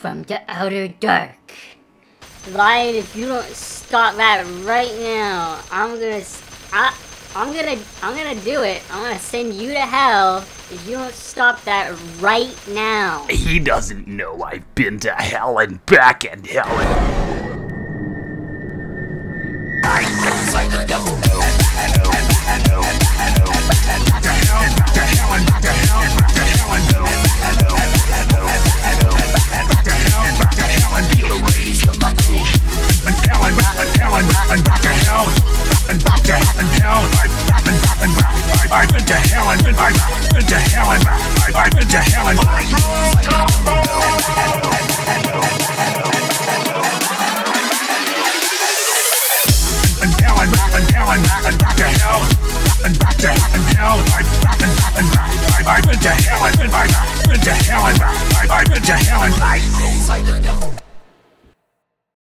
from the outer dark. Lion, if you don't stop that right now, I'm gonna do it. I'm gonna send you to hell if you don't stop that right now. He doesn't know I've been to hell and back and hell. I know like the devil. I've been to hell and I've been to hell and I've been to hell and and back to hell and back to hell. I've been to hell and I've been to hell and I've been to hell and I know like the devil.